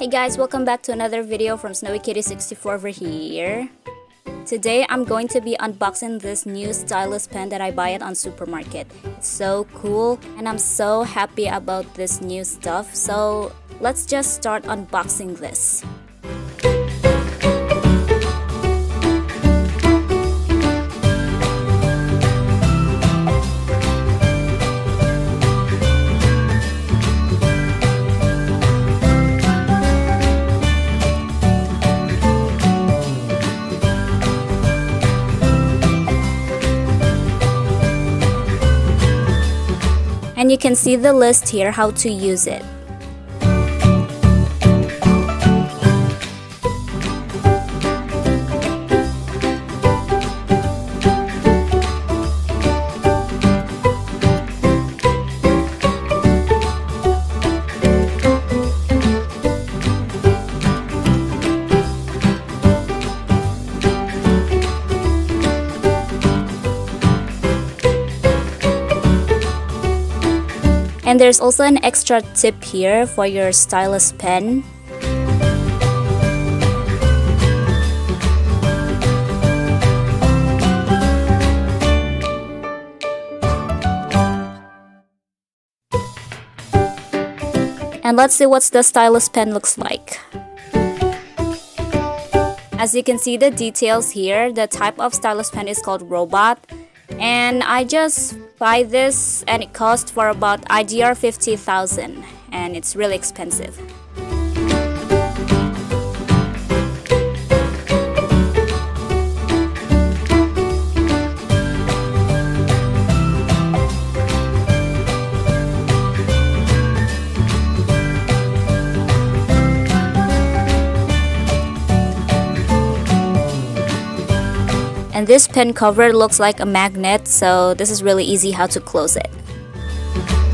Hey guys, welcome back to another video from Snowy Kitty 64 over here. Today I'm going to be unboxing this new stylus pen that I buy it on supermarket. It's so cool and I'm so happy about this new stuff. So let's just start unboxing this. And you can see the list here how to use it. And there's also an extra tip here for your stylus pen. And let's see what the stylus pen looks like. As you can see the details here, the type of stylus pen is called Robot. And I just buy this and it cost for about IDR 50,000 and it's really expensive. And this pen cover looks like a magnet, so this is really easy how to close it.